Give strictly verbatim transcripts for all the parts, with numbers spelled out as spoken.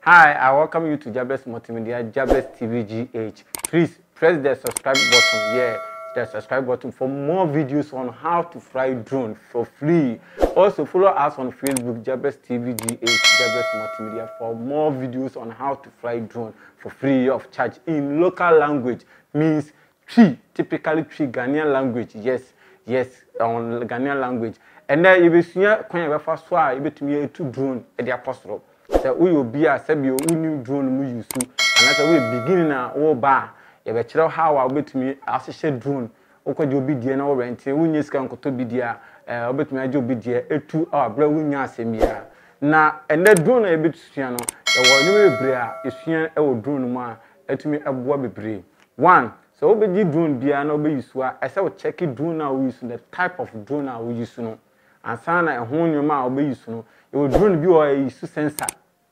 Hi, I welcome you to Jabez Multimedia, Jabez T V G H. Please press the subscribe button. Yeah, the subscribe button for more videos on how to fly drone for free. Also follow us on Facebook, Jabez T V G H, Jabez Multimedia, for more videos on how to fly drone for free of charge in local language. Means Twi, typically Twi Ghanaian language. Yes, yes, on Ghanaian language. And then you will see when you first saw you bet me to drone at the apostle. So we will be a sebio new drone we use to, and that's a way beginning or bar. You bet how I bet me as a shed drone. Oko jo bi die na wo rent e wunye sika nkoto bi dia eh obetumi ajo bi die etu a bra wunya asembia na ene drone na ebetusua no e wo ni bebre a esua e wo drone mu a etumi eboa bebre. One, so obeji drone bia na obeyisu a ese wo check drone na wo use the type of drone na wo use no ansa na ehun nyoma a obeyisu no e wo drone bi o use sensor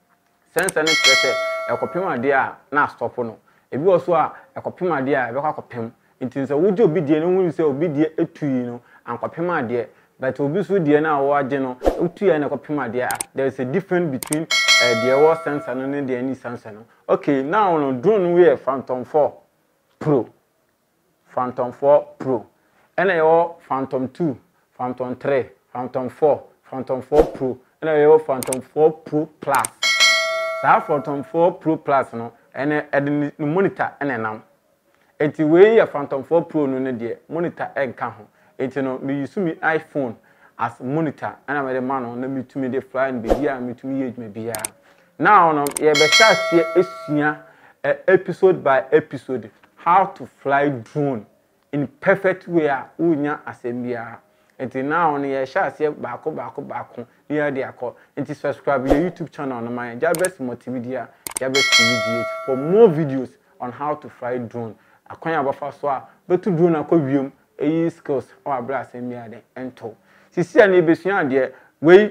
sensor ne kese e kopem ade a na stop no ebi wo so a e kopem ade a e be kwa kopem nti nse wo je obi die no hu se obi die etui no ankopem ade but obi so die na wo age no etui na kopem ade there is a difference between uh, the war sensor no and the any sensor no. Okay, now no drone we Phantom four Pro, Phantom four Pro, and I Phantom two, Phantom three, Phantom four, Phantom four Pro, and I Phantom four Pro Plus. So Phantom four Pro Plus no and the monitor and now. Eti we Phantom four Pro no ne de monitor enka ho. Eti no me use me iPhone as monitor and I the man on na me to me dey fly and be here me to me age me bia. Now no ye be start here esua episode by episode how to fly drone in perfect way a unya asembia. Eti now no ye share here baako baako baako here dey akọ. Eti subscribe your YouTube channel on my Jabez Multimedia, Jabez T V G H for more videos on how to fly drone. Akwanya bafa so a betu drone akọwiem eyi skills o abra asembia de ento sisi na ebesua de we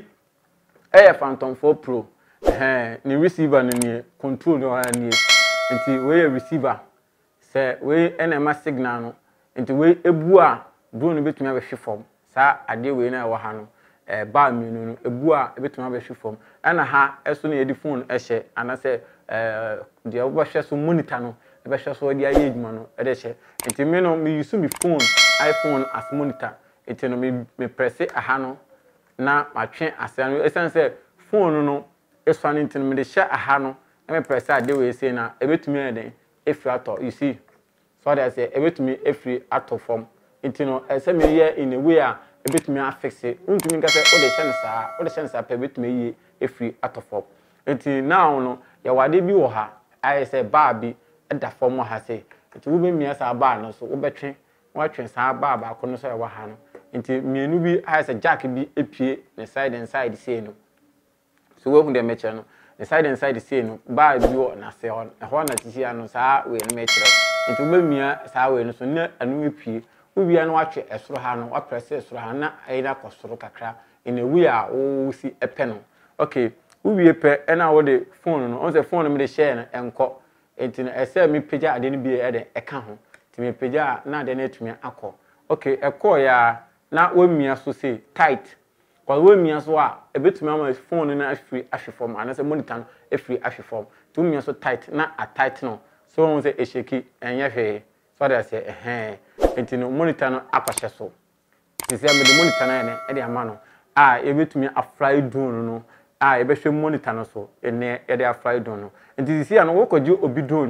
eh Phantom four Pro eh ni receiver ni control no ni enti we receiver say we enema signal no enti we ebu a drone betumi abehwe form sa ade we na wa ha no eh ba mienu no ebu a betumi abehwe form ana ha eso na yedi phone ehye ana say eh de obahwe so monitor no be sure so dia yeduma no e de che enti me no me use me phone iPhone as monitor enti no me me press aha no na matwe ase no esan say phone no eso an enti no me de share aha no na me press ade we say na e betumi e den efri ato you see so that say e betumi efri ato form enti no e say me here in a way a e betumi affix it untumi nka say o de share sa o de share sa pe betumi yi efri ato form enti now no ya wade bi wo ha I say ba bi da form ha say nti wo be mia sa ba no so wo betwe wo twen sa ba ba ko no so e wa ha no nti mienu bi ha say jack bi epie the side and side say no so wo hu de meche no the side and side say no ba bi wo na say on e ho na tisi ano sa we no meche nti wo be mia sa we no so na anu epie wo bia no wa twe esoro ha no wa press esoro ha na e na kosoro kakra in a way a wo si epe no. Okay, wo wie pe e na wo de phone no on say phone no me de share na enko enti na ese mi pagya ade no bi e de eka ho ti mi pagya na ade na etumi akọ. Okay, ekọ ya na wo mia so say tight kwa wo mia so a ebetumi ama phone na afri ahwefom ana se monitor afri ahwefom tu mia so tight na a tight no so won say esheki enye hwe so that say eh enti no monitor no akwahye so ti say me de monitor na ene e de ama no a ebetumi afly drone no a ebehwe monitor no so ene e de afly drone no enti sisi ano wo koji obi drone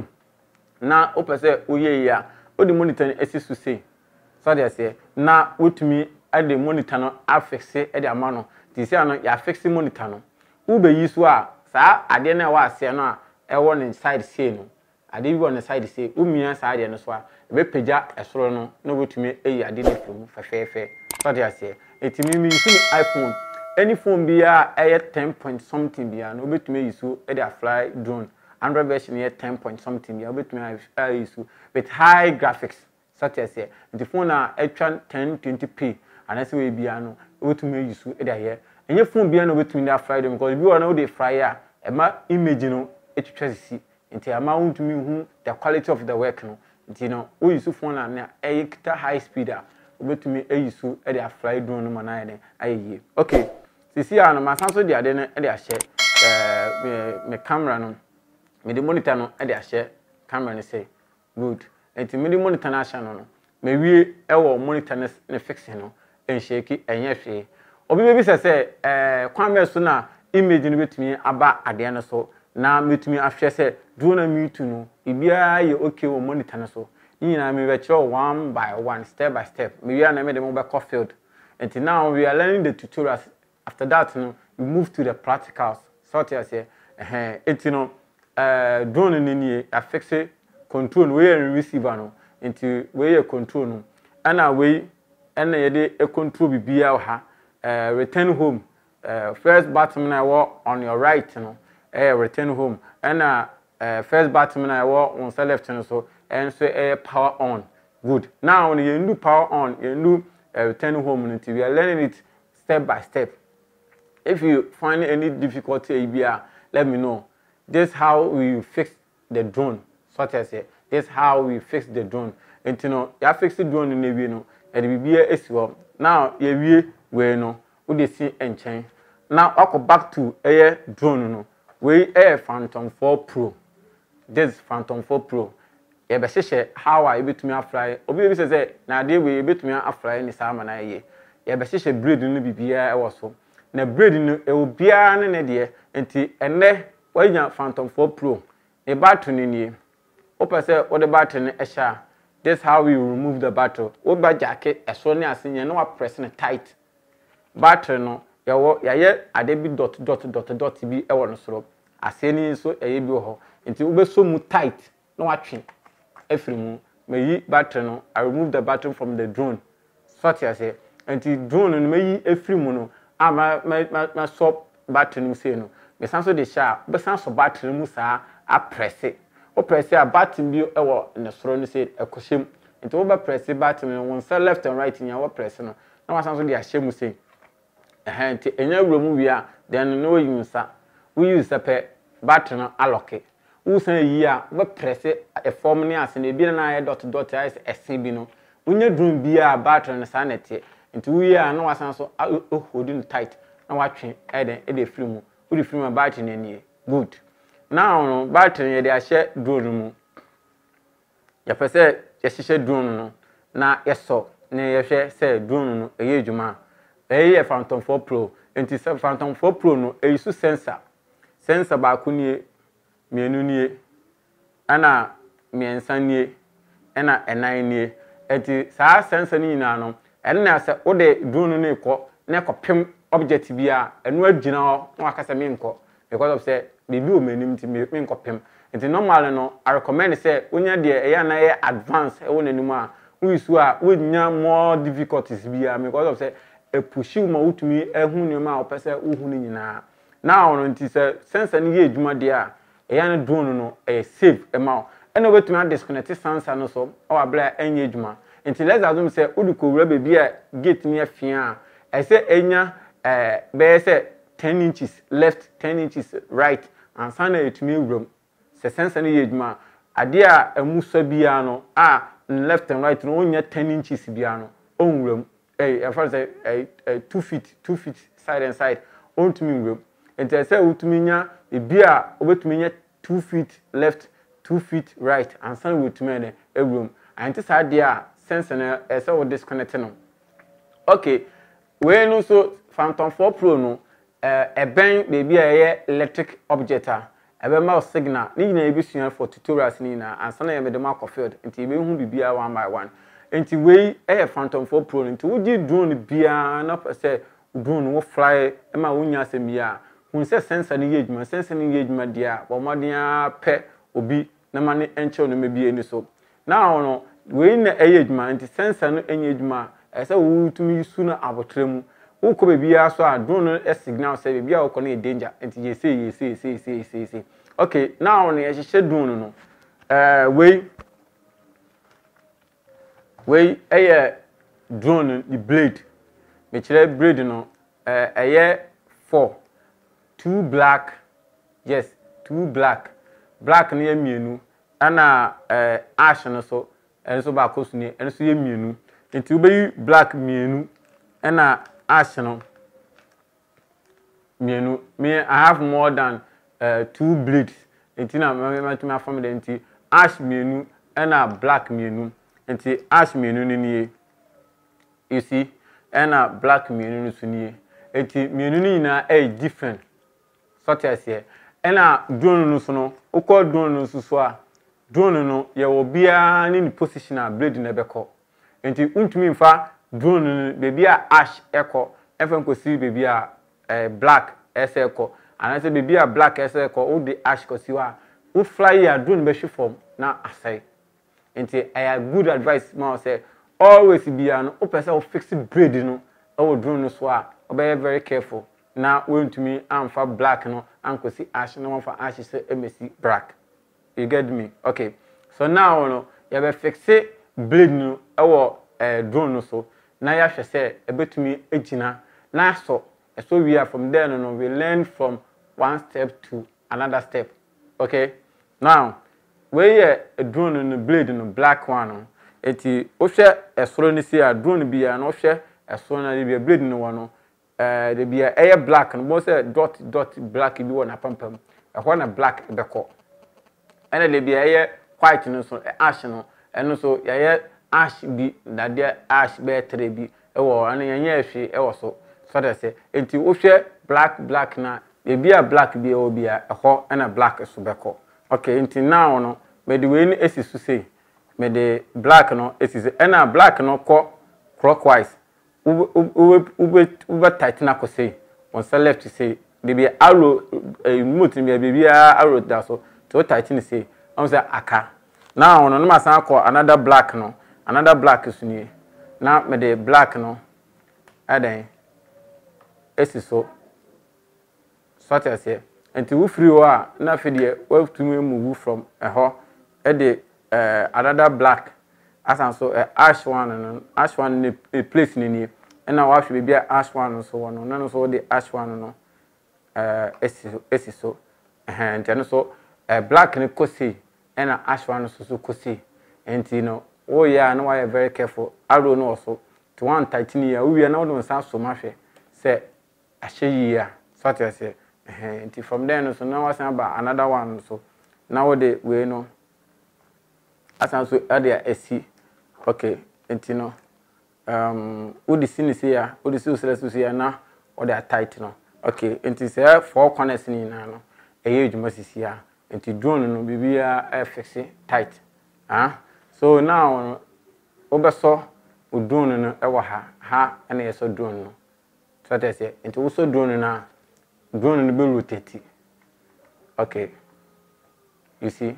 na o pese oye ya o di monitor esi so say so they say na wotumi ade monitor no affix e de ama no sisi ano ya fix monitor no wo be yi so a sa ade na wa ase no a e wo ne side say no ade bi wo ne side say wo mia sa ade no so a e be pagya esoro no na wotumi eyi ade ne from fefefe so they say etimi mi use iPhone any phone bia e ten point something bia no betumi use e de fly drone Android version here ten point something ya betumi use with high graphics such as here the phone na etwa ten twenty p and as we bia no betumi use e de here enye phone bia no betumi na fly them because bi one no dey fly ya e ma image no etwetwa sisi nti ama wontumi hu the quality of the work no nti no we use phone na e kita high speed a betumi use e de fly drone no mana ene aye. Okay, sisi ano masanso de ade no e de ahye eh me camera no me the monitor no e dey share camera ni say good enti me the monitor na share no no me wie e wo monitor ne fix no en shake enye hwe obi be bi se se eh kwame so na image no betumi aba ade no so na metumi ahwe se drone me tu no ibia ye okay wo monitor no so nyina me be kire one by one step by step me wi na me de mo be co field until now we are learning the tutorials. After that no we move to the practicals sort as here eh enti no eh drone ni ni affix control we and receiver no enti we control no ana we ana ye de e control bibia ha eh return home uh, first button na wo on your right no eh return home ana uh, first button na wo on the left no so and so eh power on good now when you do power on you do uh, return home until we are learning it step by step. If you find any difficulty here, let me know. This is how we fix the drone such as here. This is how we fix the drone and you know you fix the drone in the way no and be as well now you we no we dey see enchain. Now I go back to air drone no. We air Phantom four Pro. This is Phantom four Pro. You be say how I able to fly. Obi be say na dey we able to fly ni sama na ye. You be say braid no bibia e wo so. Na braid no e obia ne ne de enti ene wanya Phantom four Pro. E battery ni ni. Opa say what the battery ne e sha. This how we remove the battery. O ba jacket e so ne asenye no wa press ne tight. Battery no yawo yaye ade bi dot dot dot dot bi e wo no soro aseni so eye bi ho nti wo be so mu tight no watwe afiri mu meyi battery no I remove the battery from the drone sort ya say nti drone no meyi afiri mu no ama ma ma so battery no say no me san so de sha be san so battery mu sa a press it o press a battery bi e wo ne soro no say ekoshem nti wo ba press battery no one side left and right nya wo press no na wa san so de ahye mu say eh nti enya wuro wi a then no use we use a battery no alloke we say yi a we press a form ni ase na bi na dot dot is ese bi no unya drum bi a battery no sa nete nti we a na wasan so holding tight na watwe e den e de free mu we de free mu battery na nie good now no battery ye de a share drone mu ya pese ye hye drone no na ye so na ye hwe say drone no e ye djuma e Phantom four Pro enti se Phantom four Pro no e use sensor sensor ba ku nie mienu nie ana miensa nie ana enan nie enti saa sensor ni na no ene na se wo de drone no ekọ na ekọpem object bi a enu agina ho na akasa me nkọ because of say bibi o manim ti me nkọpem enti normal no I recommend say onya de e ya na ye advance e wo nanim a wo use a wo nya more difficulties bi a because of say e pushi ma utumi ehun ni ma opese uhun ni nyina now no nti se sensor ni ye adwuma de a e ya na drone no e save e ma e no betumi disconnect sensor no so o abla enye adwuma nti let's assume say udiko wura be bia gate ni afia e se enya eh be se ten inches left ten inches right and sana etumi wura se sensor ni ye adwuma ade a emusa bia no a left and right no onya ten inches bia no onwura eh as far as a two feet two feet side and side on to me and I say utumi nya e bia obetumi nya two feet left two feet right and some with me na room and this idea sense na e say we disconnect no okay we no so Phantom four Pro no eh e ben baby a electric object a e be ma signal ni nyina e bi sua for tutorials ni na and sana e me dem akọ field nti e be hu bibia one by one enti we eh Phantom four Pro enti wo gi drone bia na say drone wo fly e ma wo nya asem bia hun say sensor ni ye adwuma sensor ni ye adwuma dia bo modern a pe obi na ma ne enche no me bia ni so now no we na eh adwuma enti sensor no enye adwuma e say wo tumi su na abotrem wo ko bia so a drone no signal say bia wo ko na danger enti ye say ye say say say say say okay now no ye hye drone no eh we we eh drone the blade me kire blade no eh eh four two black yes two black black na yemienu ana eh ash no so enso ba kosu ni enso yemienu enti ubeyi black mienu ana ash no mienu me I have more than uh, two blades enti na matumi afam de enti ash mienu na black mienu enti ash mienu ni nie you see na black mienu no so nie enti mienu ni na eh different such as here na drone no so no ukọ drone no so so a drone no ye wo bia ni position a blade na beko enti untumi mfa drone no bebi a ash eko efen ko si bebi a eh, black ese eko anase bebi a black ese eko o de ash ko si wa o fly ya drone be hwe form na asai enti I good advice ma say always be an o pese o fix blade no o drone no so a o be very careful na wentumi amfa black no anko si ash no amfa ash se emesi black you get me okay so now no you be fix blade no e wo eh, drone no so na ya hwe se ebetumi egina na so so we are from there no, no we learn from one step to another step okay now we here a drone no blade no black one no eti o hwe esoro ni si a drone bia no hwe esoro na bia blade no wono eh de bia eye black no mo say dot dot black bi wona pampam e ho na black be ko ene de bia eye white no so ash no eno so ye ash bi na de ash be tre bi e wo ane ye ahwe e wo so so that say enti o hwe black black na e bia black bi e o bia e ho na black so be ko okay enti now no me de we ni esisu say me de black no esisu ena black no ko clockwise ube ube ube tighten up say on say left to say they be arrow remote me be arrow that so to tighten say on say aka now no ma san ko another black no another black is ni na me the black no adan esi so sort as here and we free wa na fe de we to move from eh ho e de another black as and so ash one and ash one a place ni and now I should be ash one so one no so the ash one no uh esi esi so and then so uh, black ni kosi and ash one so so kosi and you know oh yeah no I very careful I don't know also to one tighten here we are now don't sound so much say ashe ya so to say and from there so now I say about another one so now the we know as and so there esi okay and you know um odi sini se ya odi si usele se ya na o dey tight no okay enti say four corners ni na no eye adwuma sisi ya enti drone no bibia e fix tight ah so now obeso o drone no e wa ha ha na yeso drone no so that say enti wo so drone na drone no be rotate okay you see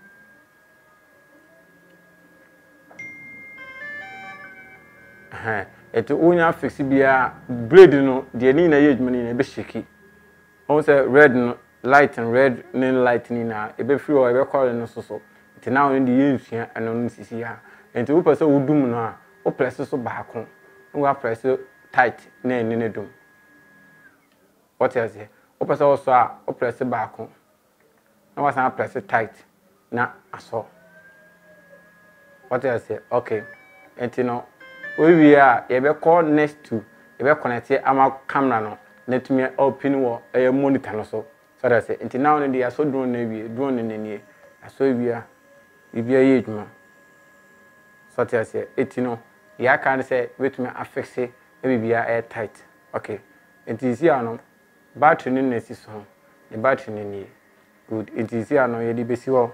eh eto unya fix bia blade no de ni na yedwuma ni na be sheki on say red no light and red ni light ni na e be free o e be call no so so enti now ndi yensua eno no sisi ha enti wo pese wo dum no a wo press so baako wo press tight na ni ne dum what is it wo pese wo so a wo press baako na wa san press tight na aso what is it okay enti no we are you be call next to you be connect ama camera no let me open wo e monitor no so so that say until now no dey so drone na wie drone na nie so we are bibia ye dwuma so that say eti no ya kan say wait me affix e bibia air tight okay it is here no battery ni na si so the battery ni nie good it is here no ye di besi wo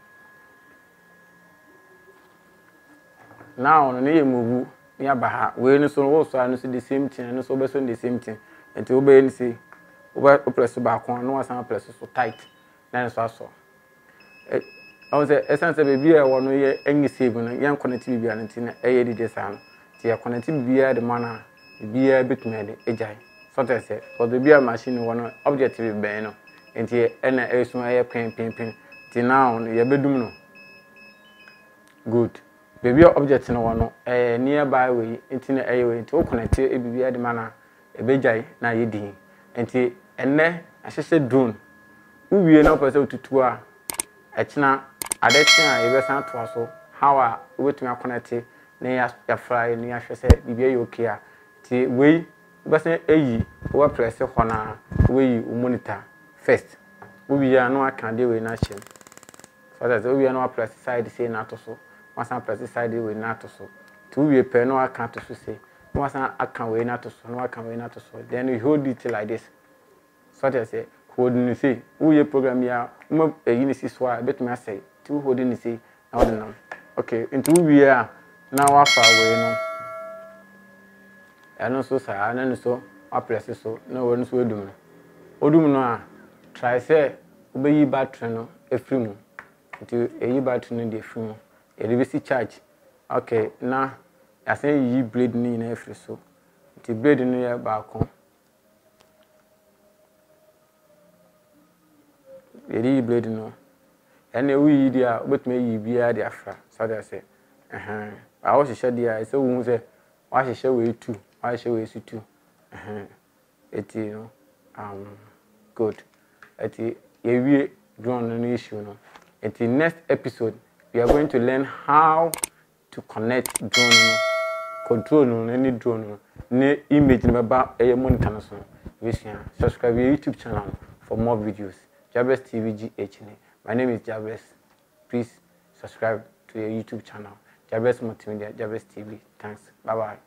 now no ye move ya baha we no so wo so anu so the same thing no so be so the same thing enti wo be ni say wo press back on no wasan press so tight na so aso eh I say essence baby e wo no ye enyi save no yan connect bibi an enti na e ye dide san ti ya connect bibi e de mana bibi e betumi de ejai so that say for the bibi machine wo no objective ben no enti e na e so ye pen pen pen ti now ye bedum no good baby object no wono eh nearby we enti na eh we enti o connect e bibia de mana e bejai na ye din enti enne ahese drone uwie na opese otutu a echina adechina e be san to aso how a wetumi connect na ya ya fly na ya hwese bibia ye okay a ti we be san eyi we press ho na we yi monitor first we are no can do with nation. So that's we are no press side say not so. Once I press side with not so. Two we pay no account to say. Once I can wait not so, no I can wait not so. Then we hold it like this. So that's say holding you say, who you program ya, um a unity swire, bet me I say, two holding you say, now the okay, into we are now far away no. I know so sir, I know so, I press so, no one's will do. Odum no try say, obey you battery no, a free moon. Until a you battery no, the free moon. A revisi charge. Okay, now I say ye blade in every so. The blade in your back home. The blade no. And we dear, but may ye be a dear fra. So I say, uh huh. I was a shed dear, so we say, why should we too? Why should we see too? Uh huh. It you know, um, good. It is a we drawn an issue no. In the next episode, we are going to learn how to connect drone, no, control no, any drone, no, image about a monitor. Subscribe to your YouTube channel for more videos. Jabez T V G H. My name is Jabez. Please subscribe to your YouTube channel. Jabez Multimedia, Jabez T V. Thanks. Bye bye.